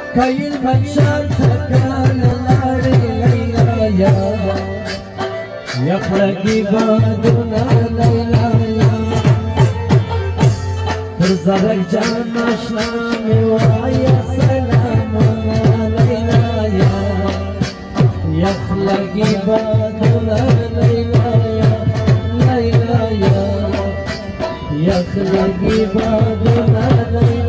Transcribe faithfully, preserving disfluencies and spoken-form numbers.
كاين مشاتك لاري ليلى يا يا خلقي بادنا ليلى يا ترزقك جان اشلامي ويا سلام ليلى يا يا خلقي بادنا ليلى يا ليلى يا يا خلقي بادنا ليلى